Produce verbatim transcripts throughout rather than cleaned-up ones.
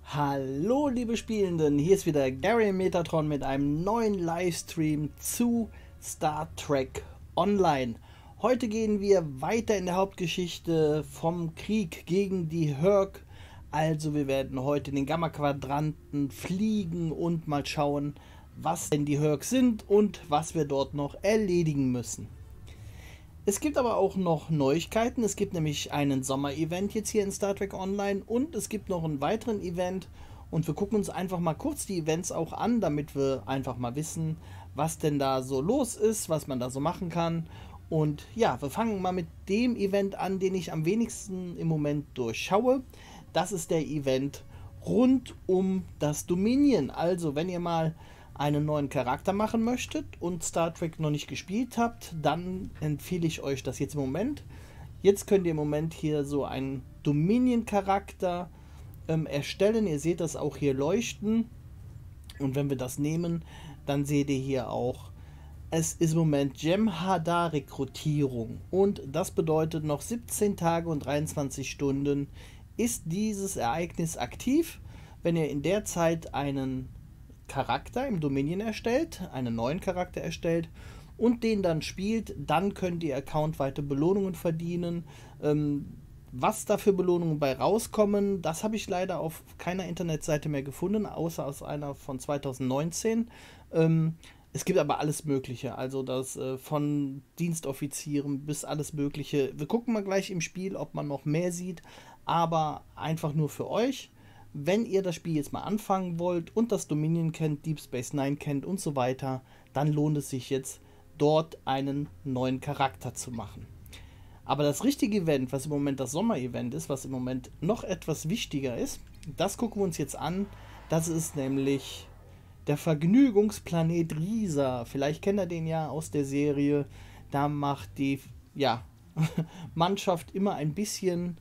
Hallo liebe Spielenden, hier ist wieder Gary Metatron mit einem neuen Livestream zu Star Trek Online. Heute gehen wir weiter in der Hauptgeschichte vom Krieg gegen die Hur'q. Also wir werden heute in den Gamma-Quadranten fliegen und mal schauen, was denn die Hur'q sind und was wir dort noch erledigen müssen. Es gibt aber auch noch Neuigkeiten. Es gibt nämlich einen Sommer-Event jetzt hier in Star Trek Online und es gibt noch einen weiteren Event und wir gucken uns einfach mal kurz die Events auch an, damit wir einfach mal wissen, was denn da so los ist, was man da so machen kann. Und ja, wir fangen mal mit dem Event an, den ich am wenigsten im Moment durchschaue. Das ist der Event rund um das Dominion. Also wenn ihr mal einen neuen Charakter machen möchtet und Star Trek noch nicht gespielt habt, dann empfehle ich euch das jetzt im Moment. Jetzt könnt ihr im Moment hier so einen Dominion-Charakter ähm, erstellen. Ihr seht das auch hier leuchten. Und wenn wir das nehmen, dann seht ihr hier auch, es ist im Moment Jem'Hadar-Rekrutierung. Und das bedeutet, noch siebzehn Tage und dreiundzwanzig Stunden ist dieses Ereignis aktiv. Wenn ihr in der Zeit einen Charakter im Dominion erstellt, einen neuen Charakter erstellt und den dann spielt, dann könnt ihr accountweite Belohnungen verdienen. Ähm, was da für Belohnungen bei rauskommen, das habe ich leider auf keiner Internetseite mehr gefunden, außer aus einer von zweitausendneunzehn. Ähm, es gibt aber alles Mögliche, also das äh, von Dienstoffizieren bis alles Mögliche. Wir gucken mal gleich im Spiel, ob man noch mehr sieht, aber einfach nur für euch. Wenn ihr das Spiel jetzt mal anfangen wollt und das Dominion kennt, Deep Space Nine kennt und so weiter, dann lohnt es sich jetzt, dort einen neuen Charakter zu machen. Aber das richtige Event, was im Moment das Sommer-Event ist, was im Moment noch etwas wichtiger ist, das gucken wir uns jetzt an. Das ist nämlich der Vergnügungsplanet Risa. Vielleicht kennt ihr den ja aus der Serie. Da macht die ja, Mannschaft immer ein bisschen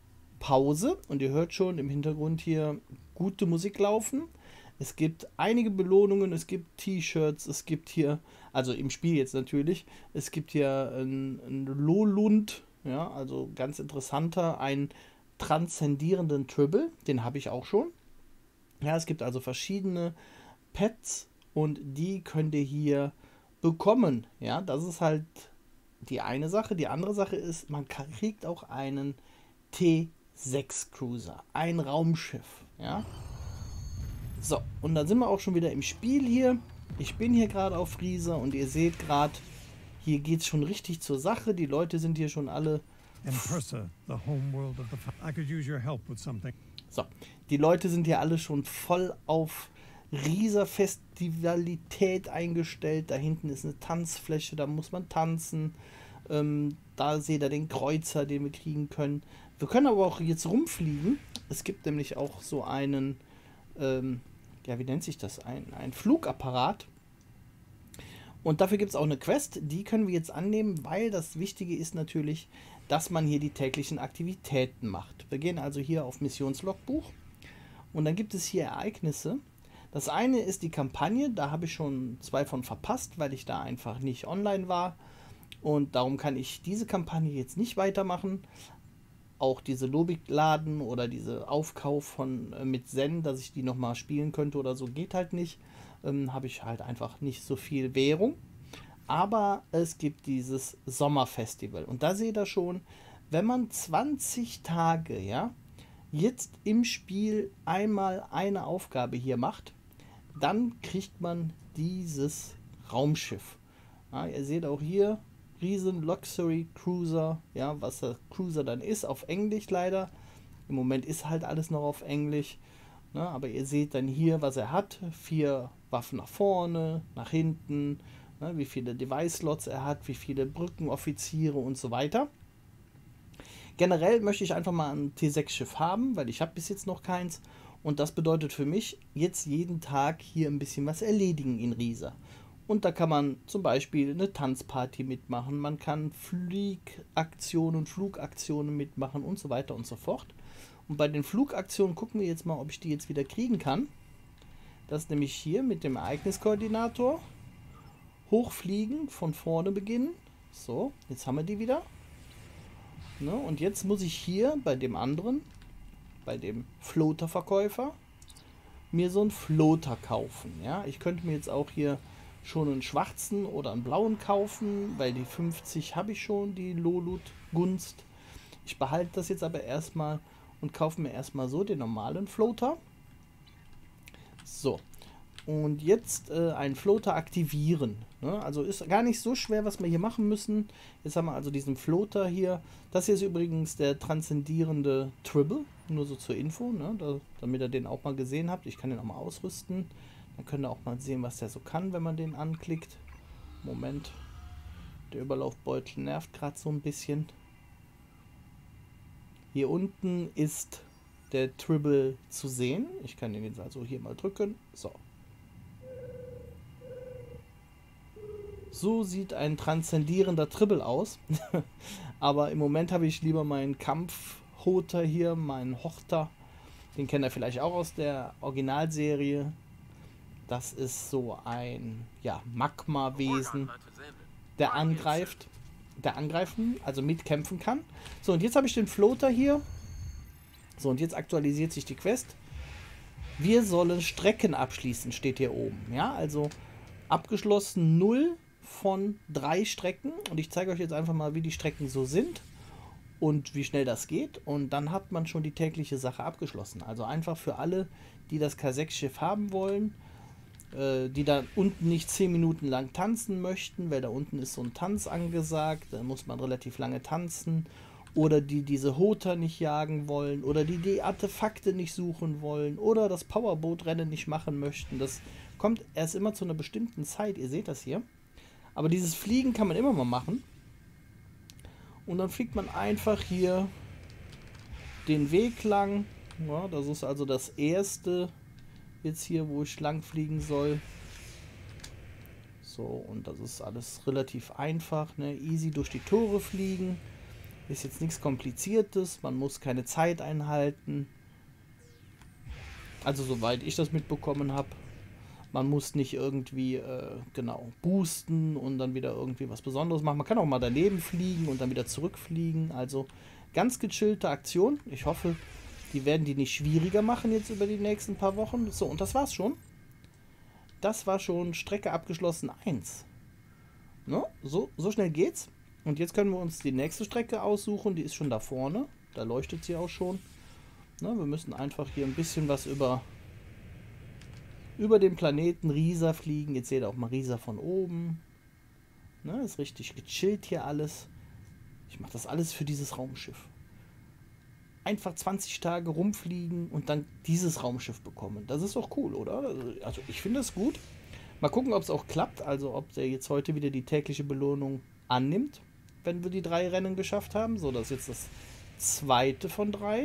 Pause und ihr hört schon im Hintergrund hier gute Musik laufen. Es gibt einige Belohnungen, es gibt T-Shirts, es gibt hier, also im Spiel jetzt natürlich, es gibt hier ein, ein Lolund, ja, also ganz interessanter, einen transzendierenden Tribble, den habe ich auch schon. Ja, es gibt also verschiedene Pets und die könnt ihr hier bekommen. Ja, das ist halt die eine Sache. Die andere Sache ist, man kriegt auch einen T sechs Cruiser, ein Raumschiff, ja. So, und dann sind wir auch schon wieder im Spiel hier. Ich bin hier gerade auf Risa und ihr seht gerade, hier geht es schon richtig zur Sache. Die Leute sind hier schon alle. So, die Leute sind hier alle schon voll auf Risa-Festivalität eingestellt. Da hinten ist eine Tanzfläche, da muss man tanzen. Ähm, da seht ihr den Kreuzer, den wir kriegen können. Wir können aber auch jetzt rumfliegen. Es gibt nämlich auch so einen, ähm, ja, wie nennt sich das? Ein, ein Flugapparat. Und dafür gibt es auch eine Quest. Die können wir jetzt annehmen, weil das Wichtige ist natürlich, dass man hier die täglichen Aktivitäten macht. Wir gehen also hier auf Missionslogbuch. Und dann gibt es hier Ereignisse. Das eine ist die Kampagne. Da habe ich schon zwei von verpasst, weil ich da einfach nicht online war. Und darum kann ich diese Kampagne jetzt nicht weitermachen. Auch diese Lobbyladen oder diese Aufkauf von äh, mit Zen, dass ich die nochmal spielen könnte oder so, geht halt nicht. Ähm, habe ich halt einfach nicht so viel Währung. Aber es gibt dieses Sommerfestival. Und da seht ihr schon, wenn man zwanzig Tage, ja, jetzt im Spiel einmal eine Aufgabe hier macht, dann kriegt man dieses Raumschiff. Ja, ihr seht auch hier, Riesen Luxury Cruiser, ja, was der Cruiser dann ist, auf Englisch leider. Im Moment ist halt alles noch auf Englisch. Ne, aber ihr seht dann hier, was er hat. Vier Waffen nach vorne, nach hinten, ne, wie viele Device-Slots er hat, wie viele Brückenoffiziere und so weiter. Generell möchte ich einfach mal ein T sechs Schiff haben, weil ich habe bis jetzt noch keins. Und das bedeutet für mich, jetzt jeden Tag hier ein bisschen was erledigen in Risa. Und da kann man zum Beispiel eine Tanzparty mitmachen, man kann Fliegaktionen, Flugaktionen mitmachen und so weiter und so fort. Und bei den Flugaktionen gucken wir jetzt mal, ob ich die jetzt wieder kriegen kann. Das ist nämlich hier mit dem Ereigniskoordinator. Hochfliegen, von vorne beginnen. So, jetzt haben wir die wieder. Ne, und jetzt muss ich hier bei dem anderen, bei dem Floater-Verkäufer, mir so einen Floater kaufen. Ja, ich könnte mir jetzt auch hier schon einen schwarzen oder einen blauen kaufen, weil die fünfzig habe ich schon, die Lolut Gunst. Ich behalte das jetzt aber erstmal und kaufe mir erstmal so den normalen Floater. So. Und jetzt äh, einen Floater aktivieren. Ne? Also ist gar nicht so schwer, was wir hier machen müssen. Jetzt haben wir also diesen Floater hier. Das hier ist übrigens der transzendierende Tribble. Nur so zur Info, ne? da, damit ihr den auch mal gesehen habt. Ich kann den auch mal ausrüsten. Dann könnt ihr auch mal sehen, was der so kann, wenn man den anklickt. Moment. Der Überlaufbeutel nervt gerade so ein bisschen. Hier unten ist der Tribble zu sehen. Ich kann den jetzt also hier mal drücken. So. So sieht ein transzendierender Tribble aus. Aber im Moment habe ich lieber meinen Kampfhoter hier, meinen Hochter. Den kennt ihr vielleicht auch aus der Originalserie. Das ist so ein ja, Magma-Wesen, der angreift. Der angreifen, also mitkämpfen kann. So, und jetzt habe ich den Floater hier. So, und jetzt aktualisiert sich die Quest. Wir sollen Strecken abschließen, steht hier oben. Ja, also abgeschlossen null von drei Strecken. Und ich zeige euch jetzt einfach mal, wie die Strecken so sind und wie schnell das geht. Und dann hat man schon die tägliche Sache abgeschlossen. Also einfach für alle, die das K sechs Schiff haben wollen, äh, die da unten nicht zehn Minuten lang tanzen möchten, weil da unten ist so ein Tanz angesagt. Da muss man relativ lange tanzen. Oder die diese Hoter nicht jagen wollen. Oder die die Artefakte nicht suchen wollen. Oder das Powerboat-Rennen nicht machen möchten. Das kommt erst immer zu einer bestimmten Zeit. Ihr seht das hier. Aber dieses Fliegen kann man immer mal machen. Und dann fliegt man einfach hier den Weg lang. Ja, das ist also das erste jetzt hier, wo ich lang fliegen soll. So, und das ist alles relativ einfach. Ne? Easy durch die Tore fliegen. Ist jetzt nichts Kompliziertes. Man muss keine Zeit einhalten. Also soweit ich das mitbekommen habe. Man muss nicht irgendwie, äh, genau, boosten und dann wieder irgendwie was Besonderes machen. Man kann auch mal daneben fliegen und dann wieder zurückfliegen. Also ganz gechillte Aktion. Ich hoffe, die werden die nicht schwieriger machen jetzt über die nächsten paar Wochen. So, und das war's schon. Das war schon Strecke abgeschlossen eins. Ne? So, so schnell geht's. Und jetzt können wir uns die nächste Strecke aussuchen. Die ist schon da vorne. Da leuchtet sie auch schon. Ne? Wir müssen einfach hier ein bisschen was über... über den Planeten Risa fliegen. Jetzt seht ihr auch mal Risa von oben. Ne, ist richtig gechillt hier alles. Ich mache das alles für dieses Raumschiff. Einfach zwanzig Tage rumfliegen und dann dieses Raumschiff bekommen. Das ist doch cool, oder? Also ich finde das gut. Mal gucken, ob es auch klappt. Also ob der jetzt heute wieder die tägliche Belohnung annimmt, wenn wir die drei Rennen geschafft haben. So, das ist jetzt das zweite von drei.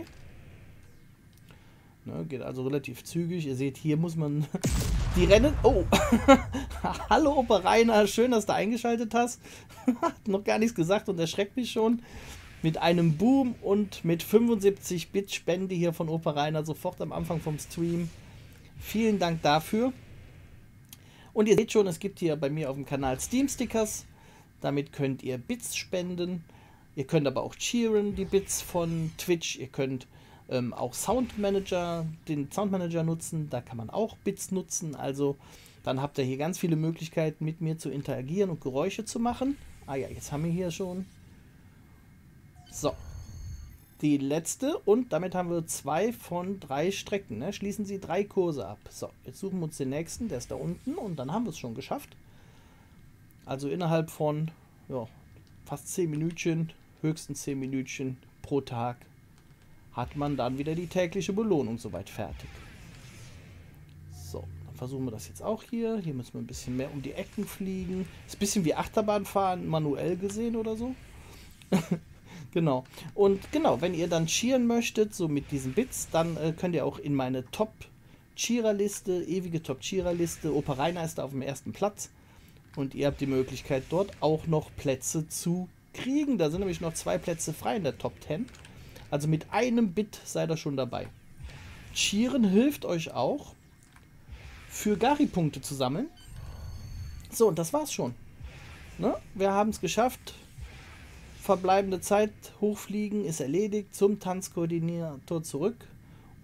Ne, geht also relativ zügig. Ihr seht, hier muss man die Rennen... Oh! Hallo Opa Rainer, schön, dass du eingeschaltet hast. Hat noch gar nichts gesagt und erschreckt mich schon. Mit einem Boom und mit fünfundsiebzig Bit Spende hier von Opa Rainer sofort am Anfang vom Stream. Vielen Dank dafür. Und ihr seht schon, es gibt hier bei mir auf dem Kanal Steam Stickers. Damit könnt ihr Bits spenden. Ihr könnt aber auch cheeren, die Bits von Twitch. Ihr könnt ähm, auch Sound Manager, den Sound Manager nutzen. Da kann man auch Bits nutzen. Also dann habt ihr hier ganz viele Möglichkeiten, mit mir zu interagieren und Geräusche zu machen. Ah ja, jetzt haben wir hier schon... So, die letzte und damit haben wir zwei von drei Strecken. Ne? Schließen Sie drei Kurse ab. So, jetzt suchen wir uns den nächsten, der ist da unten und dann haben wir es schon geschafft. Also innerhalb von ja, fast zehn Minütchen, höchstens zehn Minütchen pro Tag hat man dann wieder die tägliche Belohnung soweit fertig. So, dann versuchen wir das jetzt auch hier. Hier müssen wir ein bisschen mehr um die Ecken fliegen. Ist ein bisschen wie Achterbahnfahren manuell gesehen oder so. Genau. Und genau, wenn ihr dann cheeren möchtet, so mit diesen Bits, dann äh, könnt ihr auch in meine Top-Cheerer-Liste, ewige Top-Cheerer-Liste, Opa Rainer ist da auf dem ersten Platz und ihr habt die Möglichkeit, dort auch noch Plätze zu kriegen. Da sind nämlich noch zwei Plätze frei in der Top zehn. Also mit einem Bit seid ihr schon dabei. Cheeren hilft euch auch, für Gary-Punkte zu sammeln. So, und das war's schon. Ne? Wir haben es geschafft. Verbleibende Zeit hochfliegen ist erledigt, zum Tanzkoordinator zurück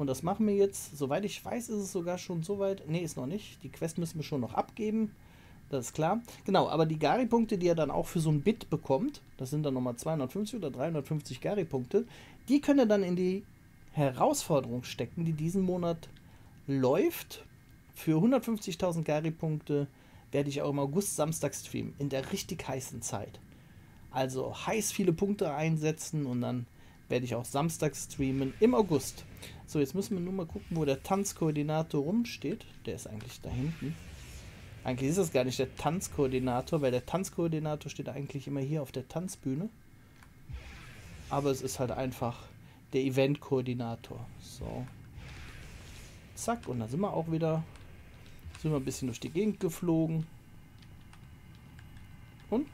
Und das machen wir jetzt. Soweit ich weiß, ist es sogar schon soweit. Ne, ist noch nicht. Die Quest müssen wir schon noch abgeben. Das ist klar. Genau, aber die Gary-Punkte, die ihr dann auch für so ein Bit bekommt, das sind dann nochmal zweihundertfünfzig oder dreihundertfünfzig Gary-Punkte, die könnt ihr dann in die Herausforderung stecken, die diesen Monat läuft. Für hundertfünfzigtausend Gary-Punkte werde ich auch im August Samstag streamen, in der richtig heißen Zeit. Also heiß viele Punkte einsetzen und dann werde ich auch Samstag streamen im August. So, jetzt müssen wir nur mal gucken, wo der Tanzkoordinator rumsteht. Der ist eigentlich da hinten. Eigentlich ist das gar nicht der Tanzkoordinator, weil der Tanzkoordinator steht eigentlich immer hier auf der Tanzbühne. Aber es ist halt einfach der Eventkoordinator. So. Zack, und dann sind wir auch wieder, sind wir ein bisschen durch die Gegend geflogen. Und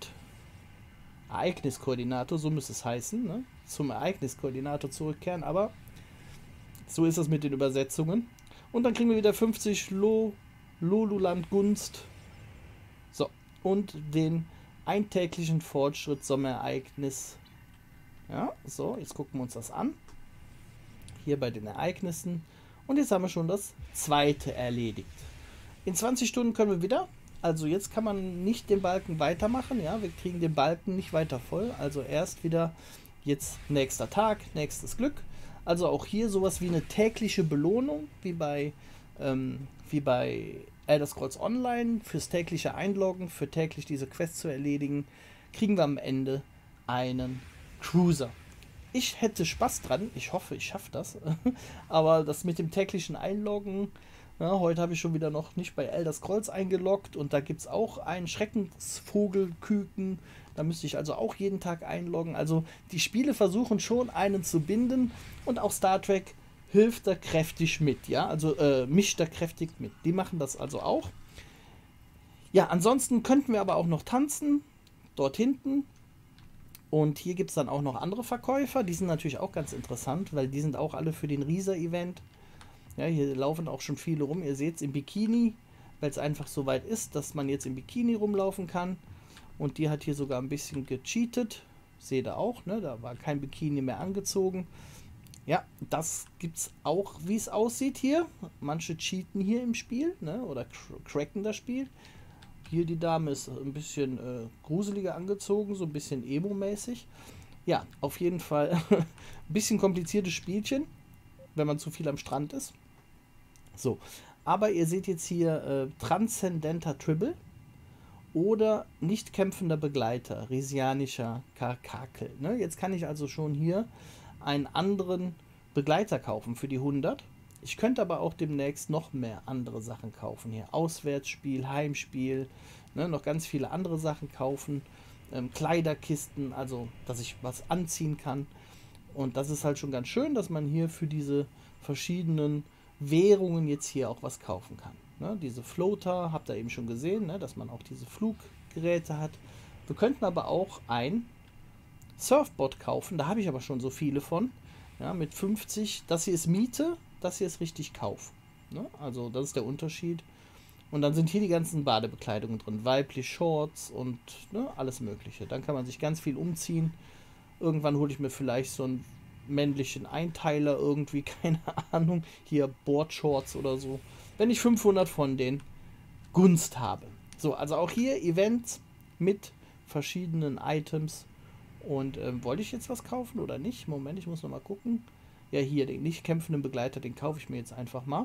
Ereigniskoordinator, so müsste es heißen, ne? Zum Ereigniskoordinator zurückkehren, aber so ist es mit den Übersetzungen. Und dann kriegen wir wieder fünfzig Lo, Loluland Gunst. So, und den eintäglichen Fortschritt Sommerereignis. Ja, so, jetzt gucken wir uns das an. Hier bei den Ereignissen. Und jetzt haben wir schon das zweite erledigt. In zwanzig Stunden können wir wieder. Also jetzt kann man nicht den Balken weitermachen. Ja, wir kriegen den Balken nicht weiter voll. Also erst wieder jetzt nächster Tag, nächstes Glück. Also auch hier sowas wie eine tägliche Belohnung, wie bei, ähm, wie bei Elder Scrolls Online. Fürs tägliche Einloggen, für täglich diese Quest zu erledigen, kriegen wir am Ende einen Cruiser. Ich hätte Spaß dran, ich hoffe, ich schaffe das, aber das mit dem täglichen Einloggen, ja, heute habe ich schon wieder noch nicht bei Elder Scrolls eingeloggt und da gibt es auch einen Schreckensvogelküken, da müsste ich also auch jeden Tag einloggen. Also die Spiele versuchen schon einen zu binden und auch Star Trek hilft da kräftig mit, ja, also äh, mischt da kräftig mit. Die machen das also auch. Ja, ansonsten könnten wir aber auch noch tanzen, dort hinten. Und hier gibt es dann auch noch andere Verkäufer, die sind natürlich auch ganz interessant, weil die sind auch alle für den Riesa-Event. Ja, hier laufen auch schon viele rum, ihr seht es im Bikini, weil es einfach so weit ist, dass man jetzt im Bikini rumlaufen kann. Und die hat hier sogar ein bisschen gecheatet, seht ihr auch, ne? Da war kein Bikini mehr angezogen. Ja, das gibt es auch, wie es aussieht hier. Manche cheaten hier im Spiel, ne? Oder cracken das Spiel. Hier die Dame ist ein bisschen äh, gruseliger angezogen, so ein bisschen emo-mäßig. Ja, auf jeden Fall ein bisschen kompliziertes Spielchen, wenn man zu viel am Strand ist. So, aber ihr seht jetzt hier äh, Transzendenter Tribble oder nicht kämpfender Begleiter, Risianischer Karkakel. Ne? Jetzt kann ich also schon hier einen anderen Begleiter kaufen für die hundert. Ich könnte aber auch demnächst noch mehr andere Sachen kaufen. Hier Auswärtsspiel, Heimspiel, ne, noch ganz viele andere Sachen kaufen. Ähm, Kleiderkisten, also dass ich was anziehen kann. Und das ist halt schon ganz schön, dass man hier für diese verschiedenen Währungen jetzt hier auch was kaufen kann. Ne, diese Floater, habt ihr eben schon gesehen, ne, dass man auch diese Fluggeräte hat. Wir könnten aber auch ein Surfboard kaufen, da habe ich aber schon so viele von. Ja, mit fünfzig, das hier ist Miete. Das hier ist richtig Kauf. Ne? Also das ist der Unterschied. Und dann sind hier die ganzen Badebekleidungen drin. Weiblich, Shorts und ne, alles mögliche. Dann kann man sich ganz viel umziehen. Irgendwann hole ich mir vielleicht so einen männlichen Einteiler irgendwie, keine Ahnung. Hier Boardshorts oder so. Wenn ich fünfhundert von den Gunst habe. So, also auch hier Events mit verschiedenen Items. Und ähm, wollte ich jetzt was kaufen oder nicht? Moment, ich muss noch mal gucken. Ja, hier, den nicht kämpfenden Begleiter, den kaufe ich mir jetzt einfach mal.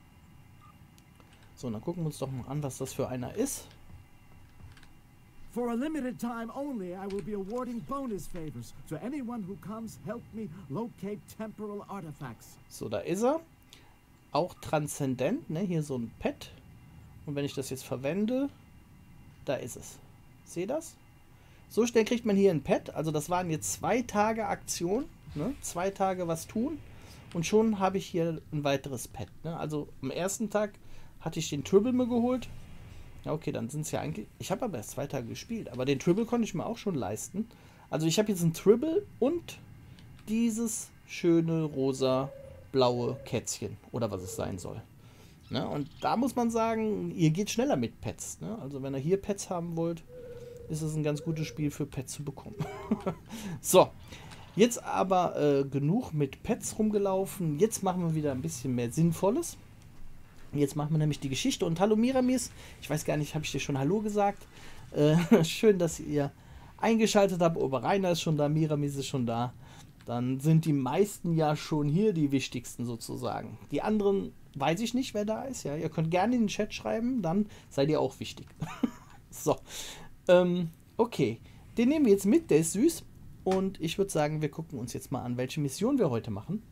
So, dann gucken wir uns doch mal an, was das für einer ist. For a limited time only, I will be awarding bonus favors to anyone who comes help me locate temporal artifacts. So, da ist er. Auch transzendent, ne? Hier so ein Pad. Und wenn ich das jetzt verwende, da ist es. Seht das? So schnell kriegt man hier ein Pad. Also das waren jetzt zwei Tage Aktion. Ne? Zwei Tage was tun. Und schon habe ich hier ein weiteres Pad. Ne? Also am ersten Tag hatte ich den Tribble mir geholt. Ja, okay, dann sind es ja eigentlich... Ich habe aber erst zwei Tage gespielt. Aber den Tribble konnte ich mir auch schon leisten. Also ich habe jetzt einen Tribble und dieses schöne rosa blaue Kätzchen. Oder was es sein soll. Ne? Und da muss man sagen, ihr geht schneller mit Pets. Ne? Also wenn ihr hier Pets haben wollt, ist es ein ganz gutes Spiel für Pets zu bekommen. So. Jetzt aber äh, genug mit Pets rumgelaufen. Jetzt machen wir wieder ein bisschen mehr Sinnvolles. Jetzt machen wir nämlich die Geschichte. Und hallo Miramis, ich weiß gar nicht, habe ich dir schon Hallo gesagt? Äh, schön, dass ihr eingeschaltet habt. Oberreiner ist schon da, Miramis ist schon da. Dann sind die meisten ja schon hier, die wichtigsten sozusagen. Die anderen weiß ich nicht, wer da ist. Ja, ihr könnt gerne in den Chat schreiben, dann seid ihr auch wichtig. So, ähm, okay. Den nehmen wir jetzt mit, der ist süß. Und ich würde sagen, wir gucken uns jetzt mal an, welche Mission wir heute machen.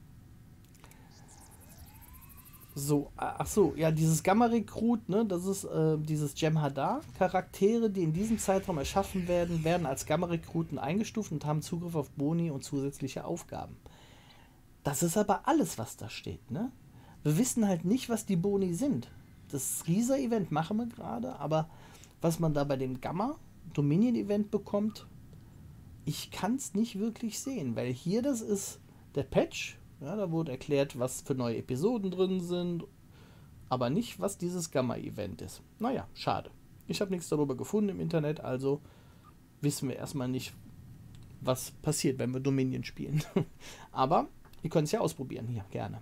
So, ach so, ja, dieses Gamma-Rekrut, ne, das ist äh, dieses Jem'Hadar. Charaktere, die in diesem Zeitraum erschaffen werden, werden als Gamma-Rekruten eingestuft und haben Zugriff auf Boni und zusätzliche Aufgaben. Das ist aber alles, was da steht, ne? Wir wissen halt nicht, was die Boni sind. Das Risa-Event machen wir gerade, aber was man da bei dem Gamma-Dominion-Event bekommt, ich kann es nicht wirklich sehen, weil hier das ist der Patch. Ja, da wurde erklärt, was für neue Episoden drin sind, aber nicht, was dieses Gamma-Event ist. Naja, schade. Ich habe nichts darüber gefunden im Internet, also wissen wir erstmal nicht, was passiert, wenn wir Dominion spielen. Aber ihr könnt es ja ausprobieren hier, gerne.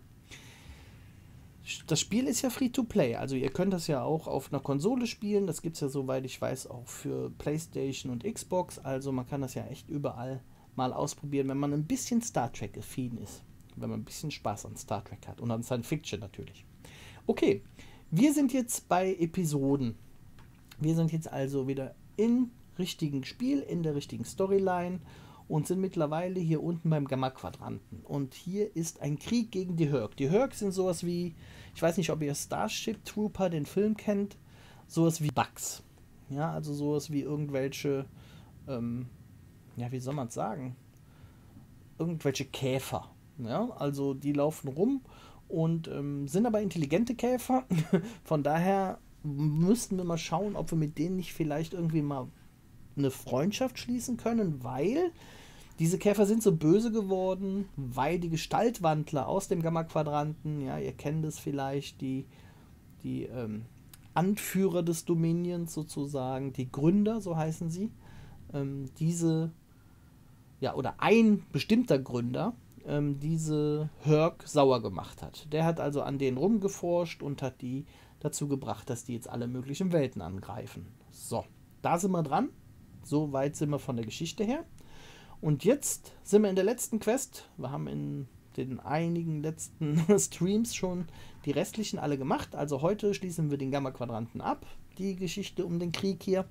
Das Spiel ist ja Free-to-Play, also ihr könnt das ja auch auf einer Konsole spielen. Das gibt es ja, soweit ich weiß, auch für PlayStation und Xbox. Also man kann das ja echt überall mal ausprobieren, wenn man ein bisschen Star Trek-affin ist. Wenn man ein bisschen Spaß an Star Trek hat und an Science Fiction natürlich. Okay, wir sind jetzt bei Episoden. Wir sind jetzt also wieder im richtigen Spiel, in der richtigen Storyline und sind mittlerweile hier unten beim Gamma-Quadranten. Und hier ist ein Krieg gegen die Hur'q. Die Hur'q sind sowas wie, ich weiß nicht, ob ihr Starship Trooper, den Film kennt, sowas wie Bugs. Ja, also sowas wie irgendwelche, ähm, ja, wie soll man es sagen? Irgendwelche Käfer. Ja, also die laufen rum und ähm, sind aber intelligente Käfer. Von daher müssten wir mal schauen, ob wir mit denen nicht vielleicht irgendwie mal eine Freundschaft schließen können, weil diese Käfer sind so böse geworden, weil die Gestaltwandler aus dem Gamma-Quadranten, ja, ihr kennt es vielleicht, die, die ähm, Anführer des Dominions sozusagen, die Gründer, so heißen sie, ähm, diese, ja, oder ein bestimmter Gründer, diese Hur'q sauer gemacht hat. Der hat also an denen rumgeforscht und hat die dazu gebracht, dass die jetzt alle möglichen Welten angreifen. So, da sind wir dran. So weit sind wir von der Geschichte her. Und jetzt sind wir in der letzten Quest. Wir haben in den einigen letzten Streams schon die restlichen alle gemacht. Also heute schließen wir den Gamma-Quadranten ab. Die Geschichte um den Krieg hier.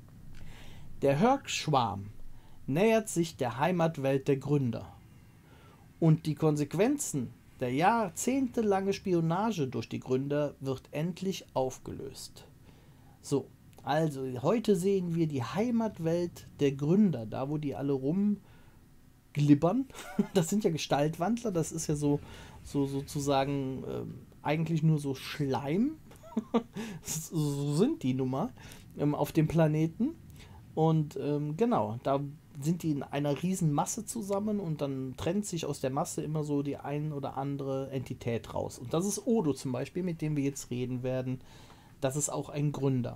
Der Hur'q-Schwarm nähert sich der Heimatwelt der Gründer. Und die Konsequenzen der jahrzehntelange Spionage durch die Gründer wird endlich aufgelöst. So, also heute sehen wir die Heimatwelt der Gründer, da wo die alle rumglibbern. Das sind ja Gestaltwandler, das ist ja so, so sozusagen äh, eigentlich nur so Schleim. So sind die nun mal ähm, auf dem Planeten. Und ähm, genau, da sind die in einer riesen Masse zusammen und dann trennt sich aus der Masse immer so die ein oder andere Entität raus. Und das ist Odo zum Beispiel, mit dem wir jetzt reden werden. Das ist auch ein Gründer.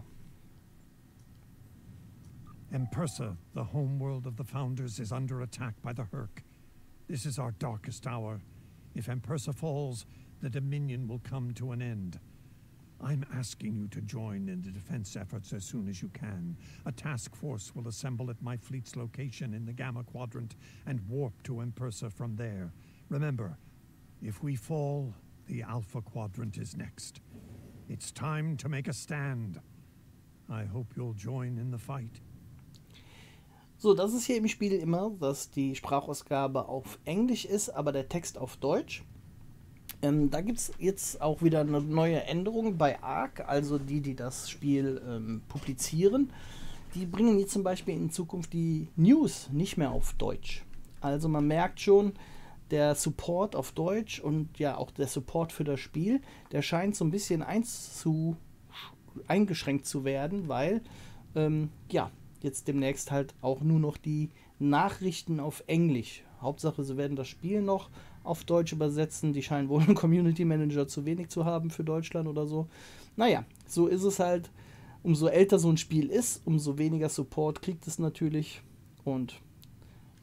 Empersa, the homeworld of the Founders, is under attack by the Hur'q. This is our darkest hour. If Empersa falls, the Dominion will come to an end. I'm asking you to join in the defense efforts as soon as you can. A task force will assemble at my fleet's location in the Gamma Quadrant and warp to Empersa from there. Remember, if we fall, the Alpha Quadrant is next. It's time to make a stand. I hope you'll join in the fight. So, das ist hier im Spiel immer, dass die Sprachausgabe auf Englisch ist, aber der Text auf Deutsch. Ähm, da gibt es jetzt auch wieder eine neue Änderung bei Arc, also die, die das Spiel ähm, publizieren. Die bringen jetzt zum Beispiel in Zukunft die News nicht mehr auf Deutsch. Also man merkt schon, der Support auf Deutsch und ja auch der Support für das Spiel, der scheint so ein bisschen einzu, eingeschränkt zu werden, weil ähm, ja, jetzt demnächst halt auch nur noch die Nachrichten auf Englisch. Hauptsache, sie werden das Spiel noch auf Deutsch übersetzen. Die scheinen wohl einen Community Manager zu wenig zu haben für Deutschland oder so. Naja, so ist es halt. Umso älter so ein Spiel ist, umso weniger Support kriegt es natürlich. Und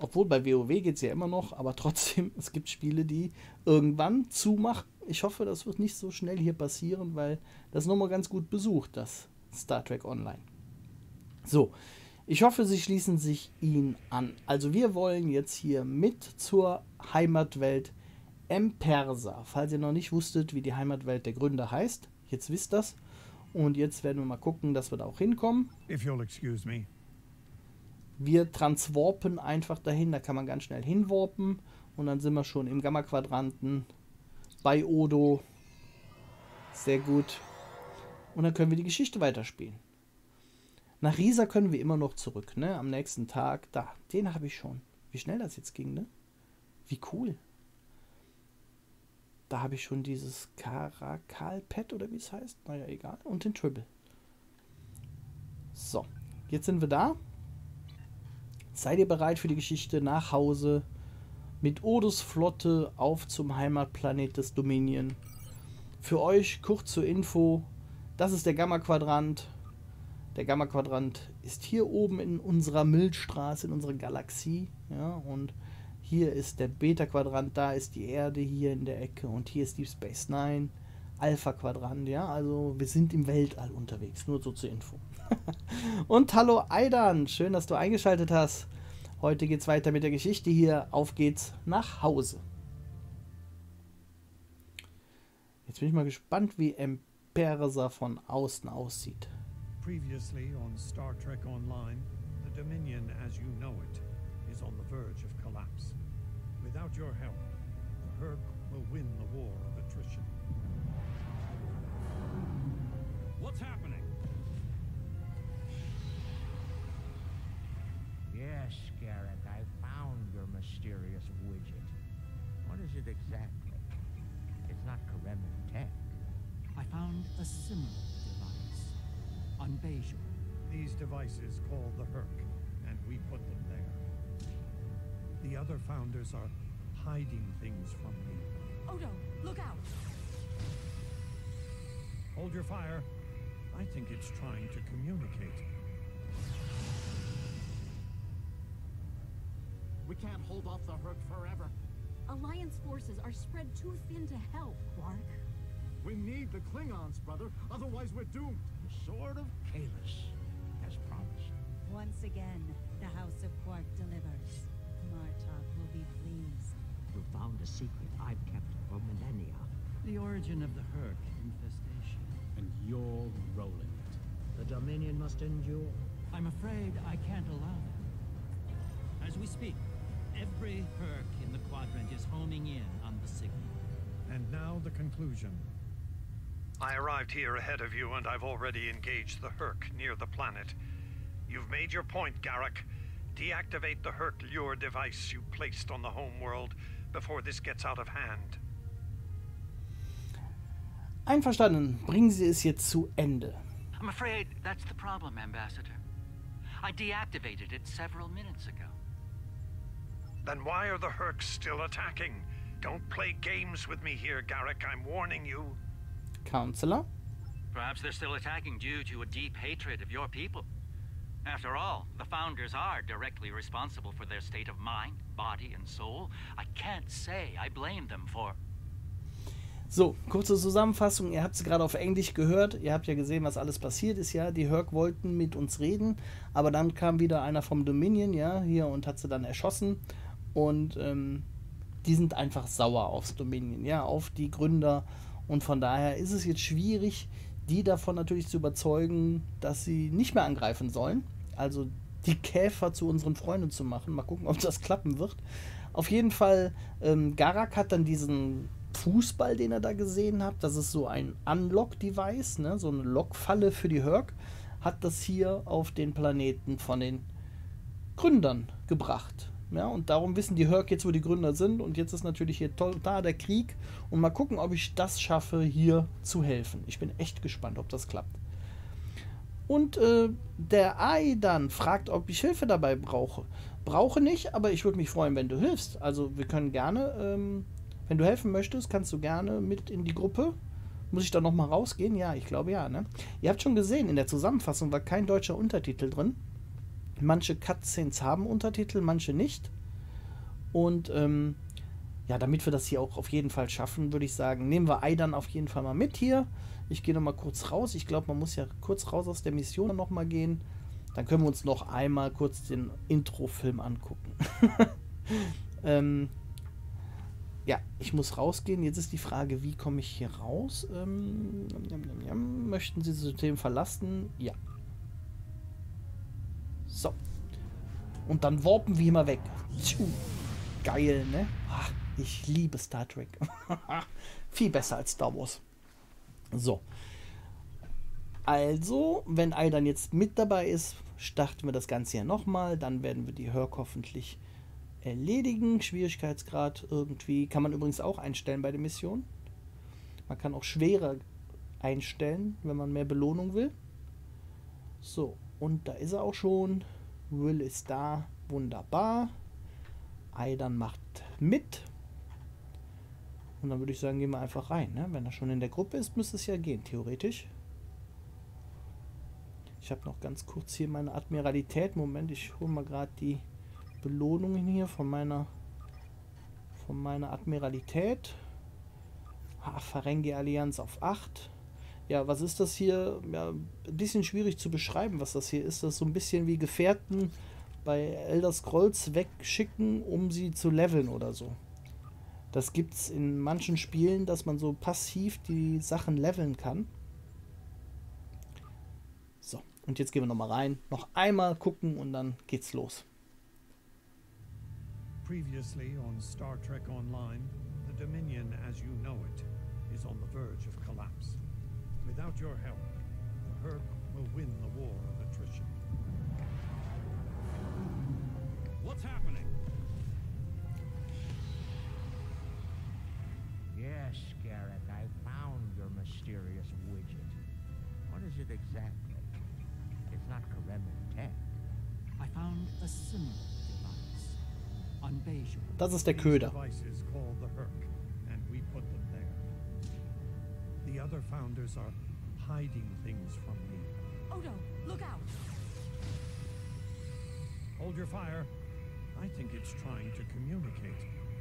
Obwohl bei WoW geht es ja immer noch, aber trotzdem, es gibt Spiele, die irgendwann zumachen. Ich hoffe, das wird nicht so schnell hier passieren, weil das ist nochmal ganz gut besucht, das Star Trek Online. So, ich hoffe, Sie schließen sich ihn an. Also wir wollen jetzt hier mit zur Heimatwelt Empersa. Falls ihr noch nicht wusstet, wie die Heimatwelt der Gründer heißt, jetzt wisst das. Und jetzt werden wir mal gucken, dass wir da auch hinkommen. If you'll excuse me. Wir transwarpen einfach dahin, da kann man ganz schnell hinwarpen und dann sind wir schon im Gamma-Quadranten bei Odo. Sehr gut. Und dann können wir die Geschichte weiterspielen. Nach Risa können wir immer noch zurück, ne? Am nächsten Tag. Da, den habe ich schon. Wie schnell das jetzt ging, ne? Wie cool. Da habe ich schon dieses Caracal-Pad oder wie es heißt. Naja, egal. Und den Tribble. So, jetzt sind wir da. Seid ihr bereit für die Geschichte nach Hause? Mit Odos Flotte auf zum Heimatplanet des Dominion. Für euch kurz zur Info. Das ist der Gamma-Quadrant. Der Gamma-Quadrant ist hier oben in unserer Milchstraße, in unserer Galaxie. Ja, und hier ist der Beta-Quadrant, da ist die Erde hier in der Ecke und hier ist Deep Space Nine, Alpha-Quadrant, ja, also wir sind im Weltall unterwegs, nur so zur Info. Und hallo Aidan, schön, dass du eingeschaltet hast. Heute geht's weiter mit der Geschichte hier, auf geht's nach Hause. Jetzt bin ich mal gespannt, wie Empersa von außen aussieht. Previously on Star Trek Online, the Dominion as you know it is on the verge of collapse. Without your help, the Herc will win the war of attrition. What's happening? Yes, Garrick, I found your mysterious widget. What is it exactly? It's not Karemman tech. I found a similar device on Bajor. These devices called the Herc, and we put them there. The other founders are hiding things from me. Odo, look out! Hold your fire. I think it's trying to communicate. We can't hold off the Herc forever. Alliance forces are spread too thin to help, Quark. We need the Klingons, brother. Otherwise, we're doomed. The Sword of Kahless, as promised. Once again, the House of Quark delivers. Martok will be pleased. You found a secret I've kept for millennia. The origin of the Herc infestation. And you're rolling it. The Dominion must endure. I'm afraid I can't allow that. As we speak, every Herc in the quadrant is homing in on the signal. And now the conclusion. I arrived here ahead of you, and I've already engaged the Herc near the planet. You've made your point, Garrick. Deactivate the Herc lure device you placed on the homeworld before this gets out of hand. Einverstanden, bringen Sie es jetzt zu Ende. I'm afraid that's the problem, Ambassador. I deactivated it several minutes ago. Then why are the Hercs still attacking? Don't play games with me here, Garrick. I'm warning you. Counselor? Perhaps they're still attacking due to a deep hatred of your people. After all, the Founders are directly responsible for their state of mind, body and soul. I can't say I blame them for... So, kurze Zusammenfassung. Ihr habt es gerade auf Englisch gehört. Ihr habt ja gesehen, was alles passiert ist. Ja, die Herc wollten mit uns reden, aber dann kam wieder einer vom Dominion, ja, hier und hat sie dann erschossen. Und ähm, die sind einfach sauer aufs Dominion, ja, auf die Gründer. Und von daher ist es jetzt schwierig, die davon natürlich zu überzeugen, dass sie nicht mehr angreifen sollen. Also die Käfer zu unseren Freunden zu machen. Mal gucken, ob das klappen wird. Auf jeden Fall, ähm, Garak hat dann diesen Fußball, den er da gesehen hat. Das ist so ein Unlock-Device, ne? So eine Lockfalle für die Herc. Hat das hier auf den Planeten von den Gründern gebracht. Ja, und darum wissen die Herc jetzt, wo die Gründer sind. Und jetzt ist natürlich hier toll, da der Krieg. Und mal gucken, ob ich das schaffe, hier zu helfen. Ich bin echt gespannt, ob das klappt. Und äh, der Aidan fragt, ob ich Hilfe dabei brauche. Brauche nicht, aber ich würde mich freuen, wenn du hilfst. Also wir können gerne, ähm, wenn du helfen möchtest, kannst du gerne mit in die Gruppe. Muss ich da nochmal rausgehen? Ja, ich glaube ja. Ne? Ihr habt schon gesehen, in der Zusammenfassung war kein deutscher Untertitel drin. Manche Cutscenes haben Untertitel, manche nicht. Und ähm, ja, damit wir das hier auch auf jeden Fall schaffen, würde ich sagen, nehmen wir Aidan auf jeden Fall mal mit hier. Ich gehe noch mal kurz raus. Ich glaube, man muss ja kurz raus aus der Mission noch mal gehen. Dann können wir uns noch einmal kurz den Intro-Film angucken. ähm, ja, ich muss rausgehen. Jetzt ist die Frage, wie komme ich hier raus? Ähm, jam, jam, jam. Möchten Sie das System verlassen? Ja. So. Und dann warpen wir mal weg. Tschuh. Geil, ne? Ach, ich liebe Star Trek. Viel besser als Star Wars. So. Also, wenn Aidan jetzt mit dabei ist, starten wir das Ganze ja nochmal. Dann werden wir die Hurk hoffentlich erledigen. Schwierigkeitsgrad irgendwie. Kann man übrigens auch einstellen bei der Mission. Man kann auch schwerer einstellen, wenn man mehr Belohnung will. So, und da ist er auch schon. Will ist da. Wunderbar. Aidan macht mit. Und dann würde ich sagen, gehen wir einfach rein. Ne? Wenn er schon in der Gruppe ist, müsste es ja gehen, theoretisch. Ich habe noch ganz kurz hier meine Admiralität. Moment, ich hole mal gerade die Belohnungen hier von meiner von meiner Admiralität. Ah, Ferengi-Allianz auf acht. Ja, was ist das hier? Ja, ein bisschen schwierig zu beschreiben, was das hier ist. Das ist so ein bisschen wie Gefährten bei Elder Scrolls wegschicken, um sie zu leveln oder so. Das gibt es in manchen Spielen, dass man so passiv die Sachen leveln kann. So, und jetzt gehen wir nochmal rein. Noch einmal gucken und dann geht's los. Previously on Star Trek Online, the Dominion as you know it is on the verge of collapse. Without your help, the Hurk will win the war of attrition. What's happening? Yes, Garrick, I found your mysterious widget. What is it exactly? It's not Kremen tech. I found a similar device on Bajor. Das ist der Köder. Devices called the Hurk, and we put them there. The other founders are hiding things from me. Odo, look out! Hold your fire. I think it's trying to communicate.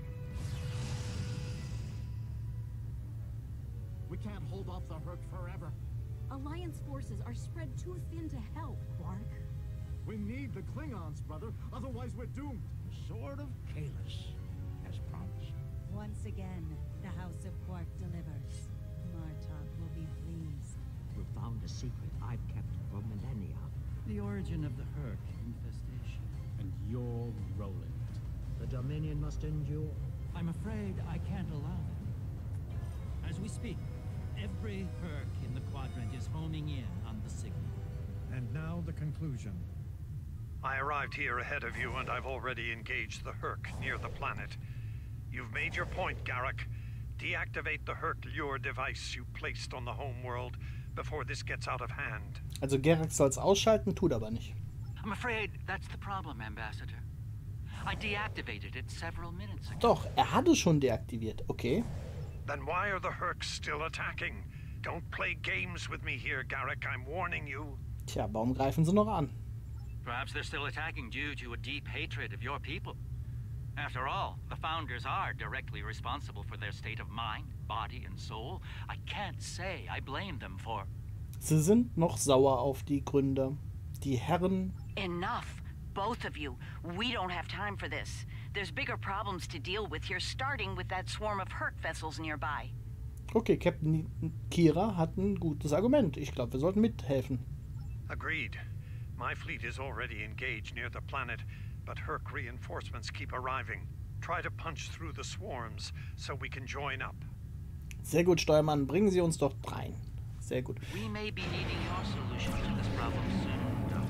We can't hold off the Hurk forever. Alliance forces are spread too thin to help, Quark. We need the Klingons, brother. Otherwise, we're doomed. Sword of Kahless, as promised. Once again, the House of Quark delivers. Martok will be pleased. You found a secret I've kept for millennia. The origin of the Hurk infestation. And you're rolling it. The Dominion must endure. I'm afraid I can't allow it. As we speak, every Hurk in the quadrant is homing in on the signal. And now the conclusion. I arrived here ahead of you, and I've already engaged the Hurk near the planet. You've made your point, Garrick. Deactivate the Hurk lure device you placed on the homeworld before this gets out of hand. Also Garrick soll es ausschalten, tut aber nicht. I'm afraid that's the problem, Ambassador. I deactivated it several minutes ago. Doch, er hat es schon deaktiviert. Okay. Then why are the Hurks still attacking? Don't play games with me here, Garrick. I'm warning you. Tja, warum greifen sie noch an? Perhaps they're still attacking due to a deep hatred of your people. After all, the Founders are directly responsible for their state of mind, body, and soul. I can't say I blame them for... Sie sind noch sauer auf die Gründer. Die Herren... Enough, both of you. We don't have time for this. There's bigger problems to deal with here, starting with that swarm of Hurk vessels nearby. Okay, Captain Kira hat ein gutes Argument. Ich glaube, wir sollten mithelfen. Agreed. My fleet is already engaged near the planet, but Hurk reinforcements keep arriving. Try to punch through the swarms so we can join up. Sehr gut, Steuermann. Bringen Sie uns doch rein. Sehr gut. We may be needing your solution to this problem soon.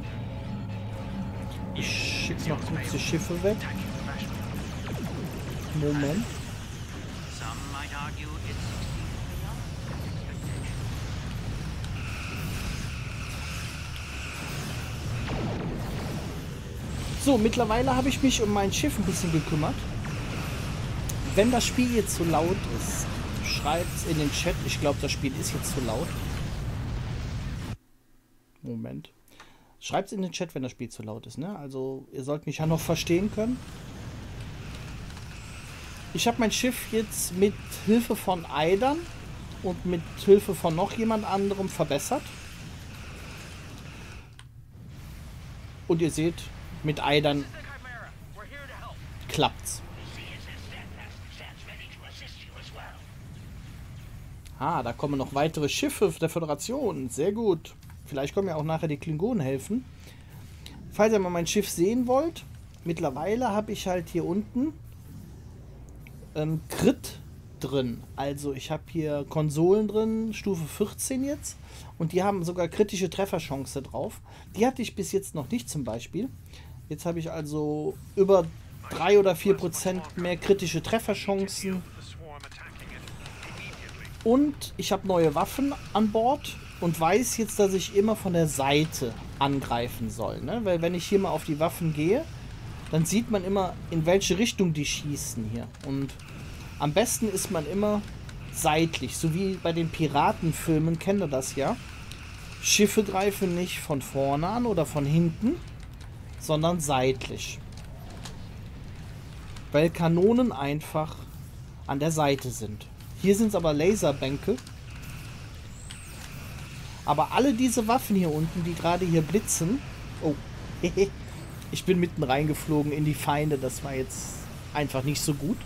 Ich schicke noch kurz die Schiffe weg. Moment. Some might argue it's So, mittlerweile habe ich mich um mein Schiff ein bisschen gekümmert. Wenn das Spiel jetzt zu laut ist, schreibt es in den Chat. Ich glaube, das Spiel ist jetzt zu laut. Moment. Schreibt es in den Chat, wenn das Spiel zu laut ist, ne? Also, ihr sollt mich ja noch verstehen können. Ich habe mein Schiff jetzt mit Hilfe von Eidern und mit Hilfe von noch jemand anderem verbessert. Und ihr seht, mit Eidern klappt's. Ah, da kommen noch weitere Schiffe der Föderation. Sehr gut. Vielleicht kommen ja auch nachher die Klingonen helfen. Falls ihr mal mein Schiff sehen wollt, mittlerweile habe ich halt hier unten ähm, Crit drin. Also ich habe hier Konsolen drin, Stufe vierzehn jetzt. Und die haben sogar kritische Trefferchance drauf. Die hatte ich bis jetzt noch nicht zum Beispiel. Jetzt habe ich also über drei oder vier Prozent mehr kritische Trefferchancen. Und ich habe neue Waffen an Bord und weiß jetzt, dass ich immer von der Seite angreifen soll. Ne? Weil wenn ich hier mal auf die Waffen gehe, dann sieht man immer, in welche Richtung die schießen hier. Und am besten ist man immer seitlich, so wie bei den Piratenfilmen, kennt ihr das ja. Schiffe greifen nicht von vorne an oder von hinten, sondern seitlich. Weil Kanonen einfach an der Seite sind. Hier sind es aber Laserbänke. Aber alle diese Waffen hier unten, die gerade hier blitzen... Oh, ich bin mitten reingeflogen in die Feinde. Das war jetzt einfach nicht so gut.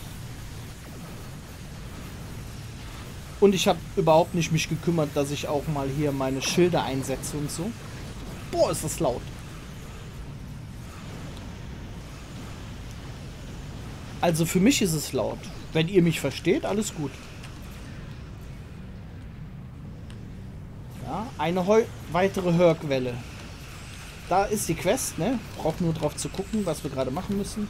Und ich habe überhaupt nicht mich gekümmert, dass ich auch mal hier meine Schilder einsetze und so. Boah, ist das laut. Also für mich ist es laut. Wenn ihr mich versteht, alles gut. Ja, eine Heu weitere Hörquelle. Da ist die Quest, ne? Braucht nur drauf zu gucken, was wir gerade machen müssen.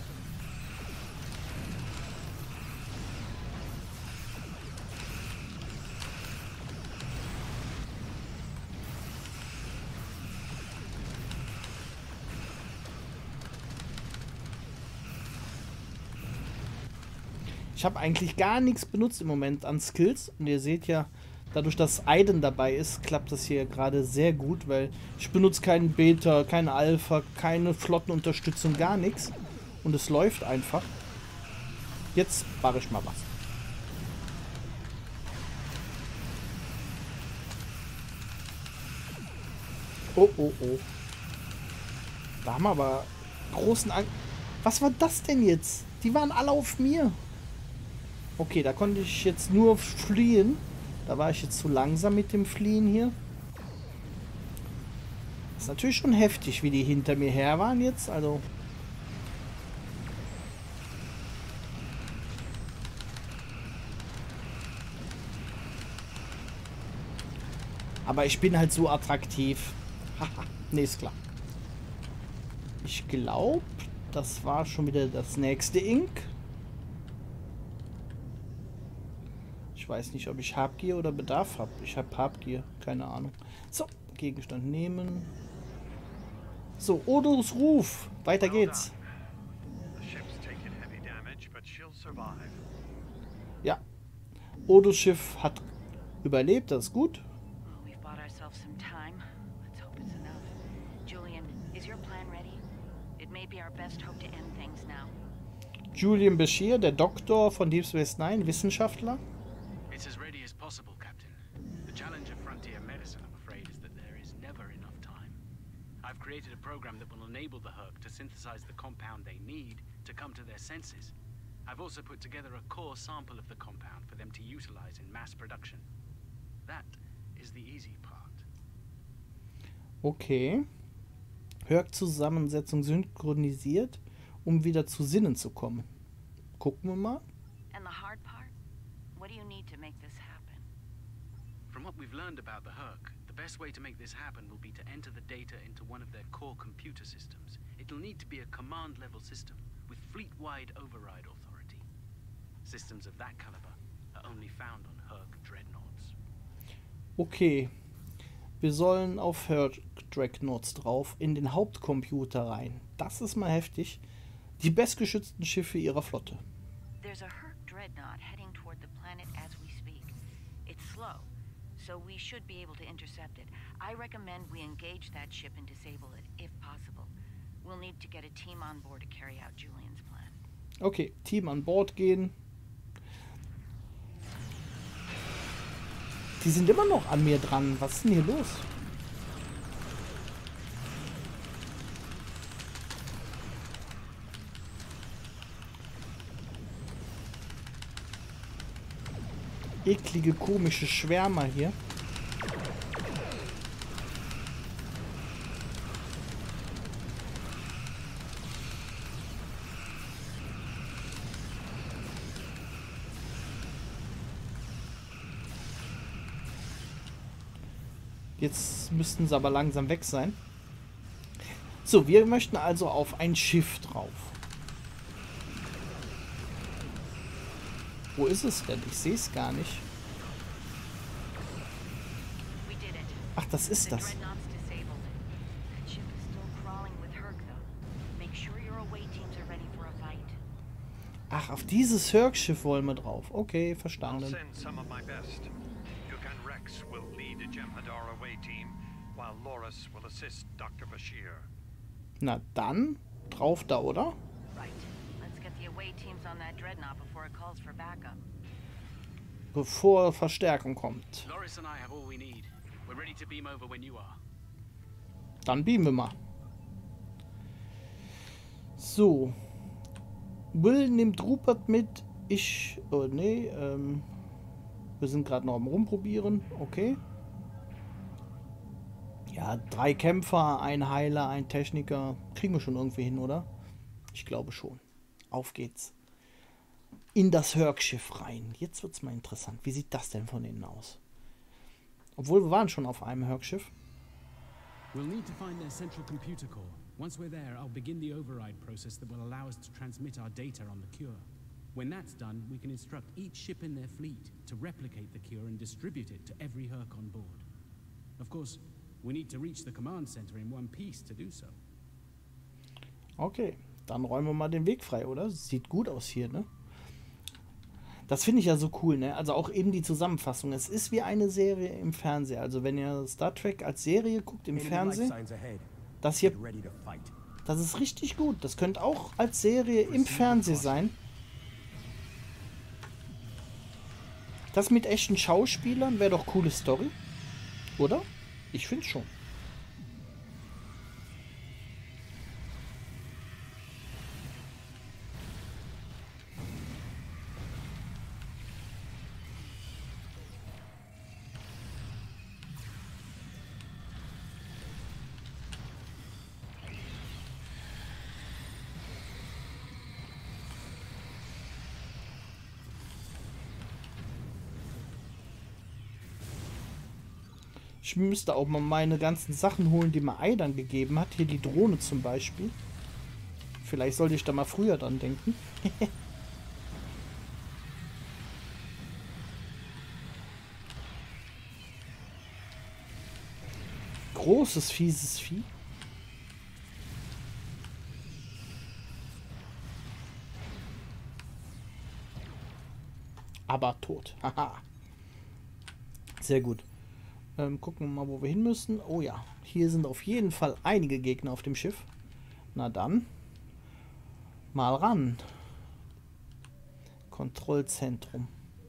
Ich habe eigentlich gar nichts benutzt im Moment an Skills. Und ihr seht ja, dadurch, dass Aiden dabei ist, klappt das hier gerade sehr gut, weil ich benutze keinen Beta, keine Alpha, keine Flottenunterstützung, gar nichts. Und es läuft einfach. Jetzt mache ich mal was. Oh, oh, oh. Da haben wir aber großen Angst. Was war das denn jetzt? Die waren alle auf mir. Okay, da konnte ich jetzt nur fliehen. Da war ich jetzt zu langsam mit dem Fliehen hier. Das ist natürlich schon heftig, wie die hinter mir her waren jetzt. Also. Aber ich bin halt so attraktiv. Haha, nee, ist klar. Ich glaube, das war schon wieder das nächste Ink. Ich weiß nicht, ob ich Habgier oder Bedarf habe. Ich habe Habgier, keine Ahnung. So, Gegenstand nehmen. So, Odos Ruf. Weiter geht's. Ja. Odos Schiff hat überlebt, das ist gut. Julian Bashir, der Doktor von Deep Space Nine, Wissenschaftler. It's as ready as possible, Captain. The challenge of frontier medicine, I'm afraid, is that there is never enough time. I've created a program that will enable the Herc to synthesize the compound they need to come to their senses. I've also put together a core sample of the compound for them to utilize in mass production. That is the easy part. Okay. Herc-Zusammensetzung synchronisiert, um wieder zu Sinnen zu kommen. Gucken wir mal. And the hard part? What do you need to make this happen? From what we've learned about the Herc, the best way to make this happen will be to enter the data into one of their core computer systems. It'll need to be a command-level system with fleet-wide override authority. Systems of that caliber are only found on Herc Dreadnoughts. Okay. Wir sollen auf Herc Dreadnoughts drauf, in den Hauptcomputer rein. Das ist mal heftig. Die bestgeschützten Schiffe ihrer Flotte. There's a Herc Dreadnought heading toward the planet as we speak. It's slow, so we should be able to intercept it. I recommend we engage that ship and disable it, if possible. We'll need to get a team on board to carry out Julian's plan. Okay, Team an Bord gehen. Die sind immer noch an mir dran. Was ist denn hier los? Eklige, komische Schwärmer hier. Jetzt müssten sie aber langsam weg sein. So, wir möchten also auf ein Schiff drauf. Wo ist es denn? Ich sehe es gar nicht. Ach, das ist das. Ach, auf dieses Hurk-Schiff wollen wir drauf. Okay, verstanden. Na dann, drauf da, oder? Bevor Verstärkung kommt. Dann beamen wir mal. So. Will nimmt Rupert mit. Ich. Oh, nee. Ähm, wir sind gerade noch am Rumprobieren. Okay. Ja, drei Kämpfer, ein Heiler, ein Techniker. Kriegen wir schon irgendwie hin, oder? Ich glaube schon. Auf geht's. In das Hurk-Schiff rein. Jetzt wird's mal interessant. Wie sieht das denn von innen aus? Obwohl, wir waren schon auf einem Hurk-Schiff. We'll need to find their central computer core. Once we're there, I'll begin the override process that will allow us to transmit our data on the cure. When that's done, we can instruct each ship in their fleet to replicate the cure and distribute it to every Hurk on board. Of course, we need to reach the command center in one piece to do so. Okay, dann räumen wir mal den Weg frei, oder? Sieht gut aus hier, ne? Das finde ich ja so cool, ne? Also auch eben die Zusammenfassung. Es ist wie eine Serie im Fernsehen. Also wenn ihr Star Trek als Serie guckt im Fernsehen, das hier, das ist richtig gut. Das könnte auch als Serie im Fernsehen sein. Das mit echten Schauspielern wäre doch coole Story, oder? Ich finde schon. Ich müsste auch mal meine ganzen Sachen holen, die mir Aidan gegeben hat. Hier die Drohne zum Beispiel. Vielleicht sollte ich da mal früher dran denken. Großes, fieses Vieh. Aber tot. Haha. Sehr gut. Ähm, gucken wir mal, wo wir hin müssen. Oh ja, hier sind auf jeden Fall einige Gegner auf dem Schiff. Na dann. Mal ran. Kontrollzentrum.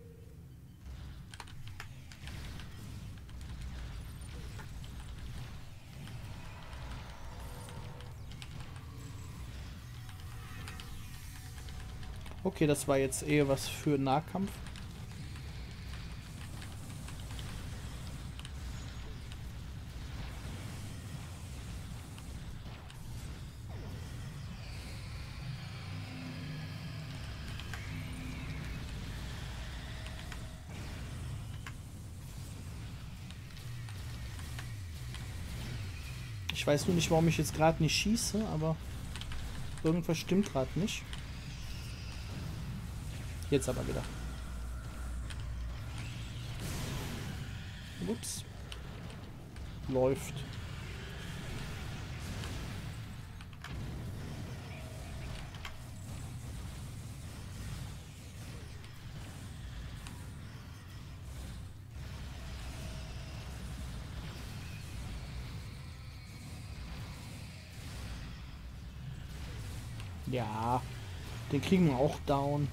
Okay, das war jetzt eher was für Nahkampf. Ich weiß nur nicht, warum ich jetzt gerade nicht schieße, aber irgendwas stimmt gerade nicht. Jetzt aber wieder. Ups. Läuft. Ja, Den kriegen wir auch down.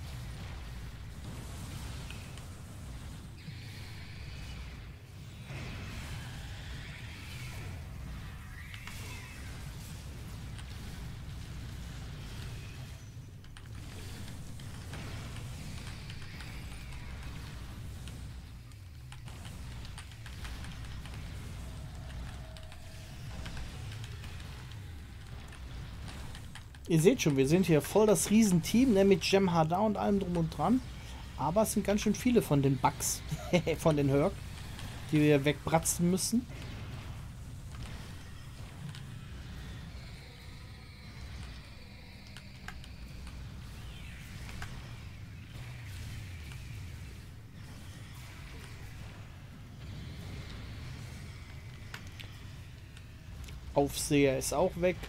Ihr seht schon, wir sind hier voll das Riesenteam, ne, mit Jem'Hadar und allem drum und dran. Aber es sind ganz schön viele von den Bugs, von den Hurk, die wir wegbratzen müssen. Aufseher ist auch weg.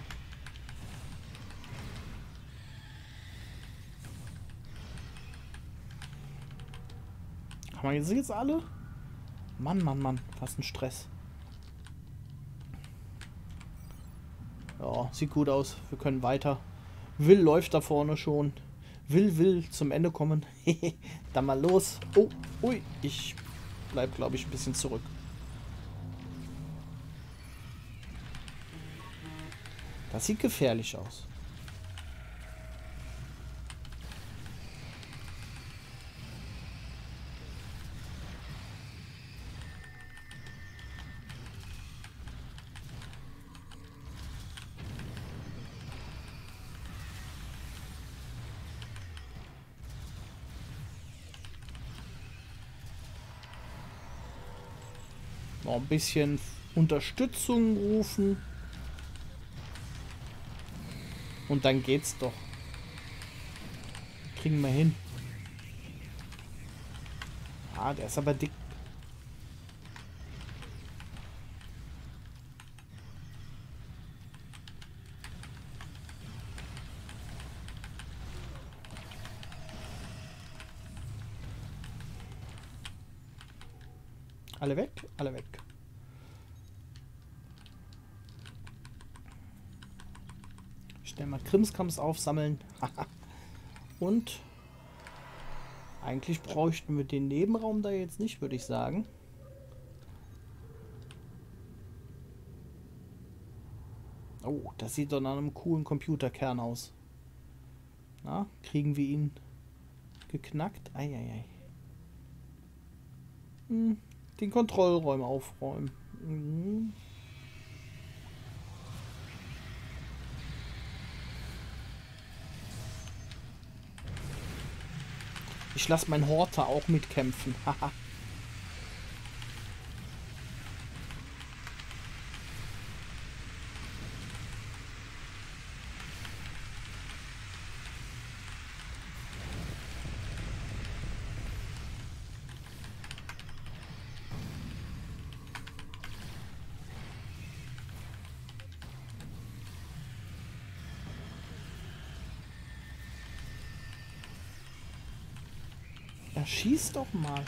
Haben wir jetzt, jetzt alle? Mann, Mann, Mann. Fast ein Stress. Ja, sieht gut aus. Wir können weiter. Will läuft da vorne schon. Will, will zum Ende kommen. Dann mal los. Oh, ui. Ich bleib, glaube ich, ein bisschen zurück. Das sieht gefährlich aus. Noch ein bisschen Unterstützung rufen. Und dann geht's doch. Kriegen wir hin. Ah, der ist aber dick. Alle weg, alle weg. Schnell mal Krimskrams aufsammeln. Und eigentlich bräuchten wir den Nebenraum da jetzt nicht, würde ich sagen. Oh, das sieht doch nach einem coolen Computerkern aus. Na, kriegen wir ihn geknackt? Eieiei. Hm. Den Kontrollräume aufräumen. Mhm. Ich lasse meinen Horter auch mitkämpfen. Haha. Ja, schieß doch mal.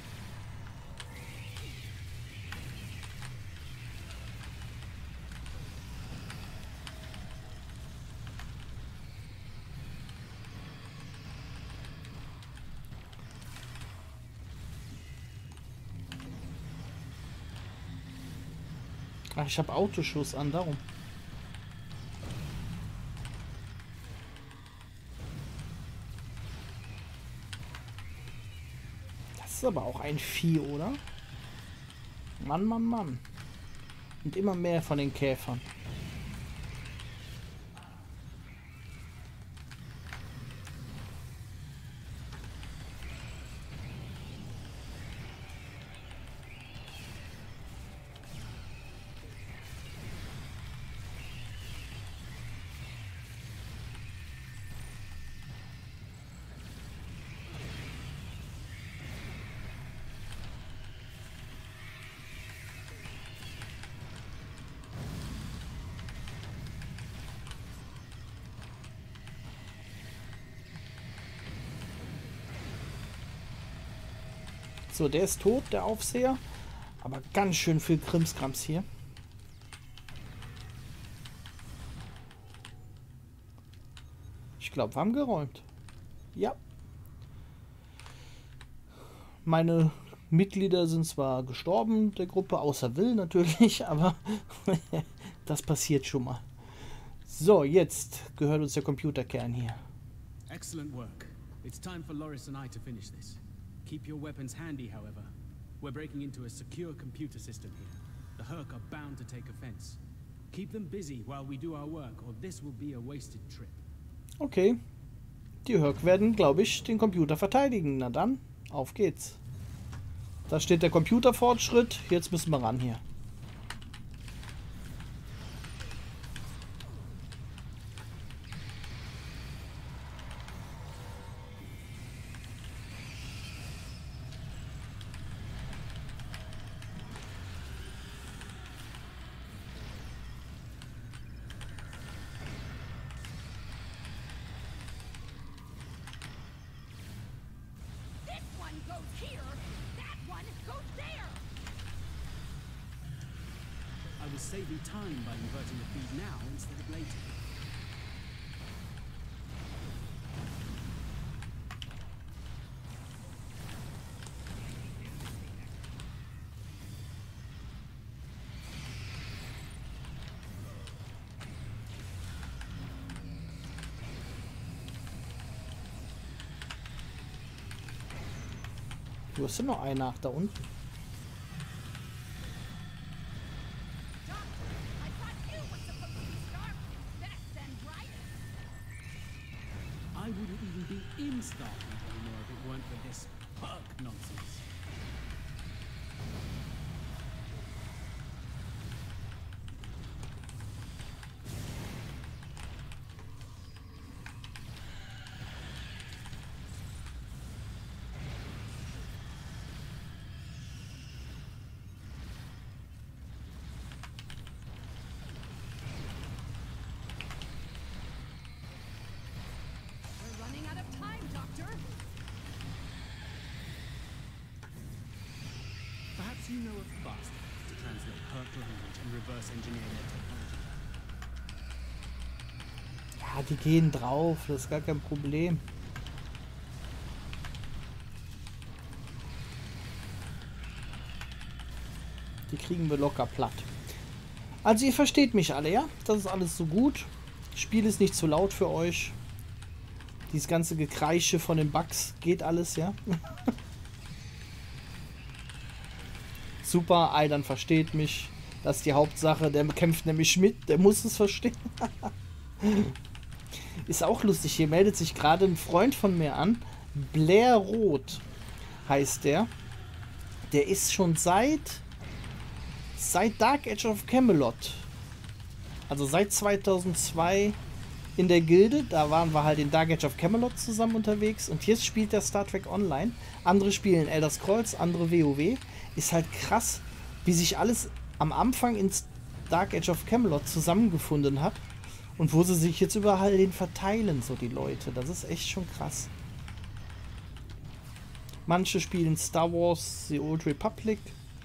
Ach, ich habe Autoschuss an, darum. Das ist aber auch ein Vieh, oder? Mann, Mann, Mann. Und immer mehr von den Käfern. So, der ist tot, der Aufseher. Aber ganz schön viel Krimskrams hier. Ich glaube, wir haben geräumt. Ja. Meine Mitglieder sind zwar gestorben, der Gruppe, außer Will natürlich, aber das passiert schon mal. So, jetzt gehört uns der Computerkern hier. Excellent work. It's time for Loris and I to finish this. Keep your weapons handy, however. We're breaking into a secure computer system here. The Hurk are bound to take offense. Keep them busy while we do our work, or this will be a wasted trip. Okay. Die Hurk werden, glaube ich, den Computer verteidigen. Na dann, auf geht's. Da steht der Computerfortschritt. Jetzt müssen wir ran hier. I was saving time by inverting the feed now instead of later. Du hast ja noch einen nach da unten. I wouldn't even be in Starfleet anymore if it weren't for this bug nonsense. Perhaps you know of fast ways to translate Hurk language and reverse engineer their technology. Ja, die gehen drauf, das ist gar kein Problem. Die kriegen wir locker platt. Also ihr versteht mich alle, ja? Das ist alles so gut. Das Spiel ist nicht zu laut für euch. Dieses ganze Gekreische von den Bugs geht alles, ja? Super, Aidan versteht mich. Das ist die Hauptsache. Der kämpft nämlich mit. Der muss es verstehen. Ist auch lustig. Hier meldet sich gerade ein Freund von mir an. Blair Roth heißt der. Der ist schon seit seit Dark Age of Camelot. Also seit zweitausendzwei in der Gilde. Da waren wir halt in Dark Age of Camelot zusammen unterwegs. Und jetzt spielt der Star Trek Online. Andere spielen Elder Scrolls, andere WoW. Ist halt krass, wie sich alles am Anfang in Dark Age of Camelot zusammengefunden hat und wo sie sich jetzt überall hin verteilen, so die Leute. Das ist echt schon krass. Manche spielen Star Wars The Old Republic.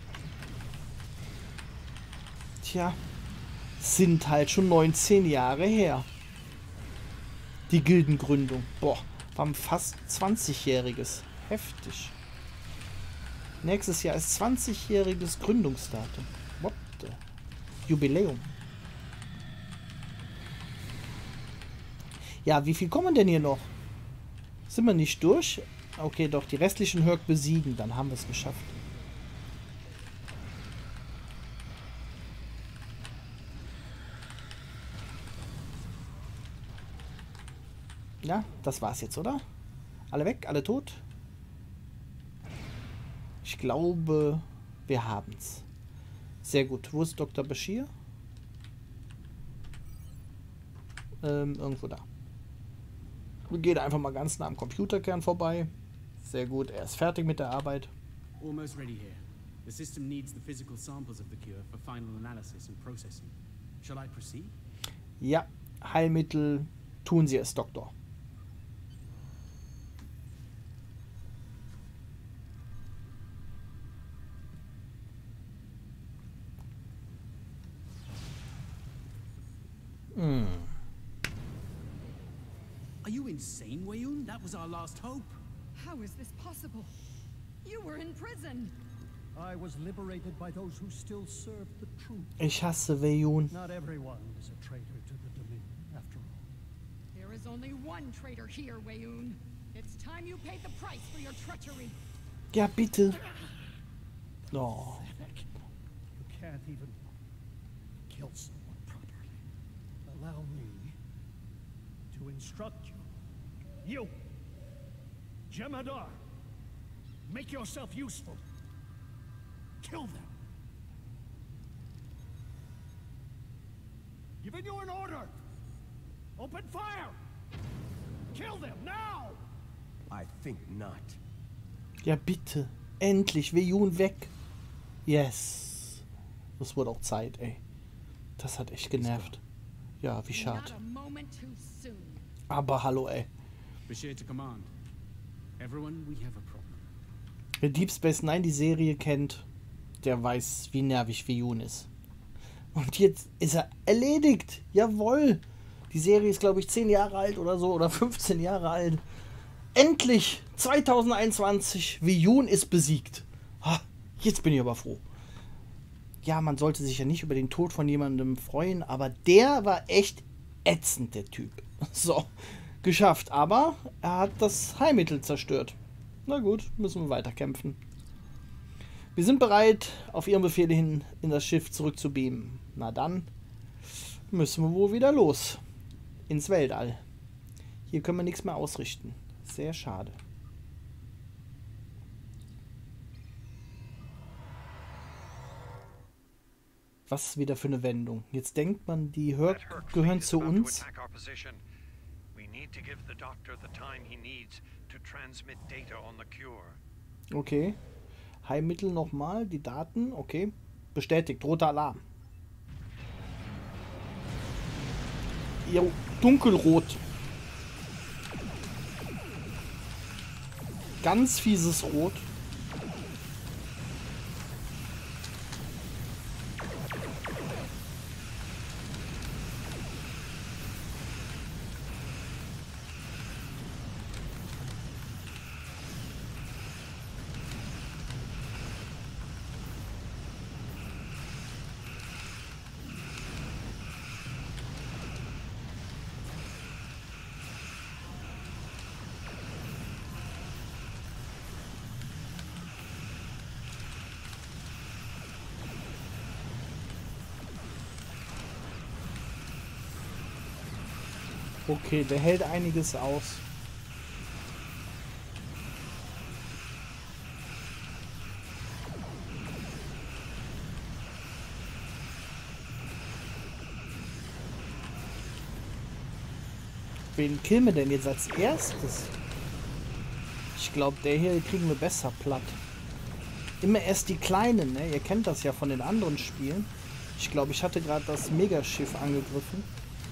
Tja, sind halt schon neunzehn Jahre her. Die Gildengründung. Boah, war fast zwanzigjähriges. Heftig. Nächstes Jahr ist zwanzigjähriges Gründungsdatum. What the? Jubiläum. Ja, wie viel kommen denn hier noch? Sind wir nicht durch? Okay, doch, die restlichen Hurk besiegen, dann haben wir es geschafft. Ja, das war's jetzt, oder? Alle weg, alle tot? Ich glaube, wir haben's. Sehr gut. Wo ist Doktor Bashir? Ähm, irgendwo da. Wir gehen einfach mal ganz nah am Computerkern vorbei. Sehr gut, er ist fertig mit der Arbeit. Almost ready here. The system needs the physical samples of the cure for final analysis and processing. Shall I proceed? Ja, Heilmittel, tun Sie es, Doktor. Are you insane, Weyoun? That was our last hope. How is this possible? You were in prison. I was liberated by those who still served the truth. Ich hasse Weyoun. Not everyone is a traitor to the Dominion, after all. There is only one traitor here, Weyoun. It's time you paid the price for your treachery. Ja, bitte. Oh. You can't even kill someone properly. Allow me to instruct you. You, Jemadar, make yourself useful. Kill them. Giving you an order. Open fire. Kill them now. I think not. Ja, bitte. Endlich. Weyoun weg. Yes. Das wurde auch Zeit, ey. Das hat echt genervt. Ja, wie schade. Aber hallo, ey. Bashir to command. Everyone, we have a problem. Wer Deep Space Nine die Serie kennt, der weiß, wie nervig Weyoun ist. Und jetzt ist er erledigt. Jawohl. Die Serie ist, glaube ich, zehn Jahre alt oder so. Oder fünfzehn Jahre alt. Endlich. zweitausendeinundzwanzig. Weyoun ist besiegt. Ha, jetzt bin ich aber froh. Ja, man sollte sich ja nicht über den Tod von jemandem freuen. Aber der war echt ätzend, der Typ. So. Geschafft. Aber er hat das Heilmittel zerstört. Na gut, müssen wir weiterkämpfen. Wir sind bereit, auf Ihren Befehl hin in das Schiff zurückzubeamen. Na dann müssen wir wohl wieder los. Ins Weltall. Hier können wir nichts mehr ausrichten. Sehr schade. Was wieder für eine Wendung. Jetzt denkt man, die Hurk gehören zu uns. Okay. Heilmittel nochmal, die Daten, okay. Bestätigt, roter Alarm. Jo, dunkelrot. Ganz fieses Rot. Okay, der hält einiges aus. Wen killen wir denn jetzt als erstes? Ich glaube, der hier kriegen wir besser platt. Immer erst die Kleinen, ne? Ihr kennt das ja von den anderen Spielen. Ich glaube, ich hatte gerade das Megaschiff angegriffen.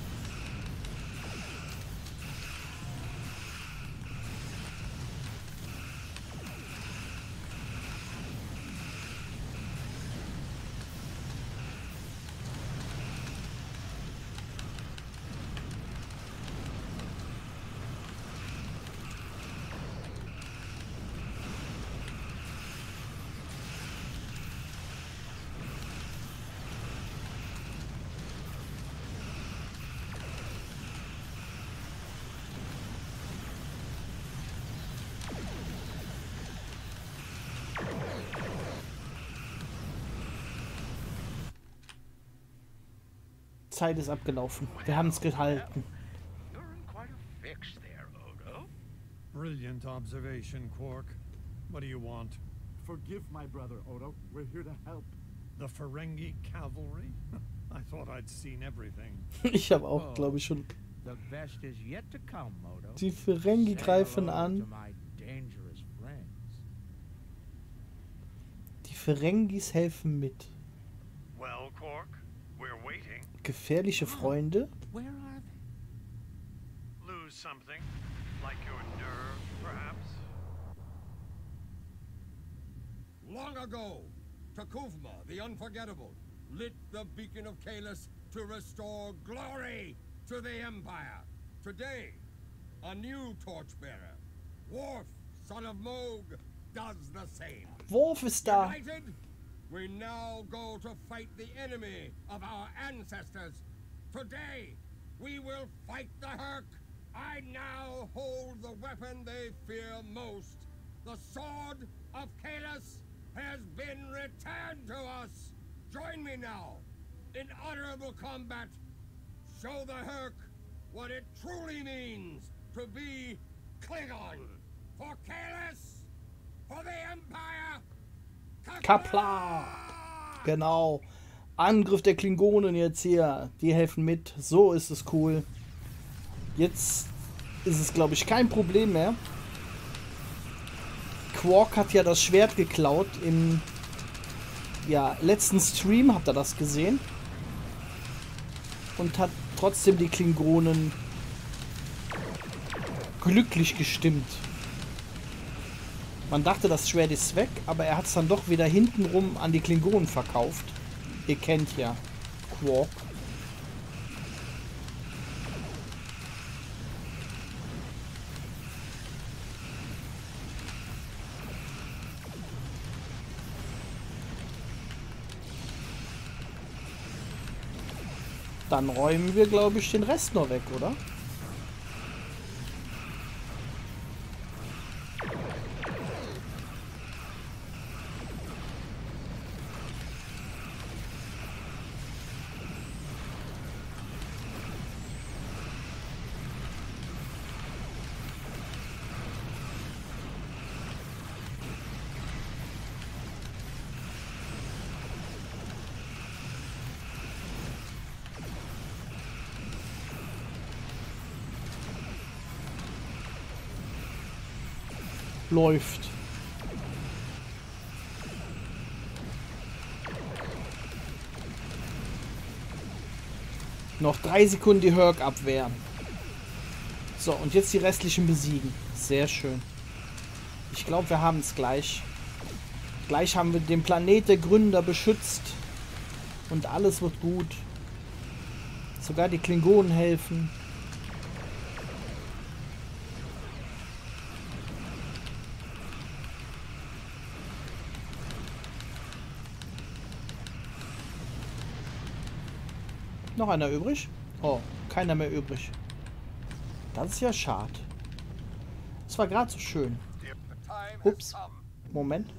Zeit ist abgelaufen. Wir haben es gehalten. Brilliant observation, Quark. What do you want? Forgive my brother, Odo. We're here to help. The Ferengi cavalry? I thought I'd seen everything. Ich habe auch, glaube ich, schon. The best is yet to come, Odo. Die Ferengi greifen an. Die Ferengis helfen mit. Well, Quark, we're waiting. Gefährliche Freunde? Where are they? Lose something, like your nerve, perhaps. Long ago, Takuvma, the Unforgettable, lit the beacon of Kahless to restore glory to the Empire. Today, a new torchbearer. Worf, son of Moog, does the same. Worf ist da. United, we now go to fight the enemy of our ancestors. Today, we will fight the Hurk. I now hold the weapon they fear most. The sword of Kahless has been returned to us. Join me now in honorable combat. Show the Hurk what it truly means to be Klingon. For Kahless, for the Empire. Kapla! Genau. Angriff der Klingonen jetzt hier. Die helfen mit. So ist es cool. Jetzt ist es, glaube ich, kein Problem mehr. Quark hat ja das Schwert geklaut im ja, letzten Stream. Habt ihr das gesehen? Und hat trotzdem die Klingonen glücklich gestimmt. Man dachte, das Schwert ist weg, aber er hat es dann doch wieder hintenrum an die Klingonen verkauft. Ihr kennt ja Quark. Dann räumen wir, glaube ich, den Rest noch weg, oder? Läuft. Noch drei Sekunden die Hurk abwehren. So, und jetzt die restlichen besiegen. Sehr schön. Ich glaube, wir haben es gleich. Gleich haben wir den Planet der Gründer beschützt. Und alles wird gut. Sogar die Klingonen helfen. Noch einer übrig? Oh, keiner mehr übrig. Das ist ja schade. Es war gerade so schön. Ups. Moment.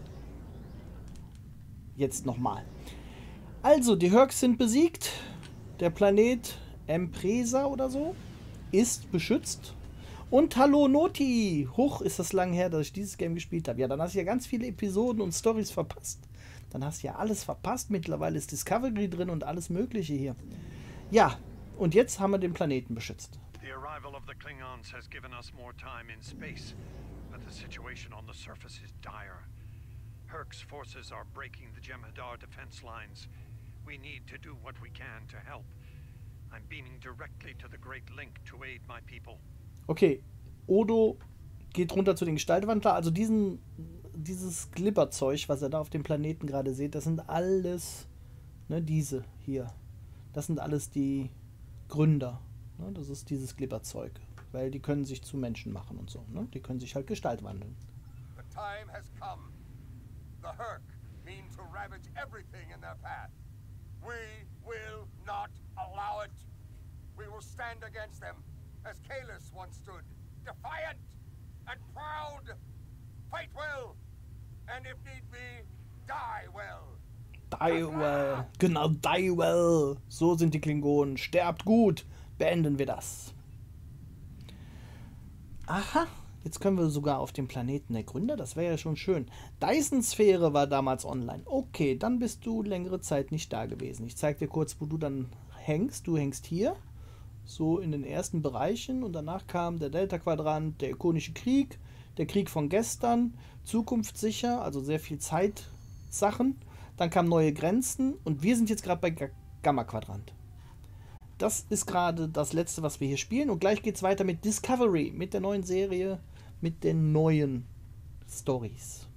Jetzt nochmal. Also, die Hurks sind besiegt. Der Planet Empresa oder so ist beschützt. Und hallo Noti! Hoch, ist das lang her, dass ich dieses Game gespielt habe. Ja, dann hast du ja ganz viele Episoden und Storys verpasst. Dann hast du ja alles verpasst. Mittlerweile ist Discovery drin und alles Mögliche hier. Ja, und jetzt haben wir den Planeten beschützt. The arrival of the Klingons has given us more time in space, but the situation on the surface is dire. Hurk's forces are breaking the Jem'Hadar defense lines. We need to do what we can to help. I'm beaming directly to the Great Link to aid my people. Okay, Odo geht runter zu den Gestaltwandler. Also diesen, dieses Glibberzeug, was ihr da auf dem Planeten gerade seht, das sind alles, ne, diese hier. Das sind alles die Gründer. Ne? Das ist dieses Glibberzeug. Weil die können sich zu Menschen machen und so. Ne? Die können sich halt Gestalt wandeln. The time has come. The Hurk mean to ravage everything in their path. We will not allow it. We will stand against them as Kahless once stood, defiant and proud. Fight well, and if need be, die well. Die well. Genau, die well. So sind die Klingonen. Sterbt gut. Beenden wir das. Aha. Jetzt können wir sogar auf dem Planeten der Gründer. Das wäre ja schon schön. Dyson-Sphäre war damals online. Okay, dann bist du längere Zeit nicht da gewesen. Ich zeige dir kurz, wo du dann hängst. Du hängst hier. So in den ersten Bereichen. Und danach kam der Delta-Quadrant, der Ikonische Krieg, der Krieg von gestern, zukunftssicher, also sehr viel Zeitsachen. Dann kamen neue Grenzen und wir sind jetzt gerade bei Gamma-Quadrant. Das ist gerade das letzte, was wir hier spielen. Und gleich geht es weiter mit Discovery, mit der neuen Serie, mit den neuen Stories.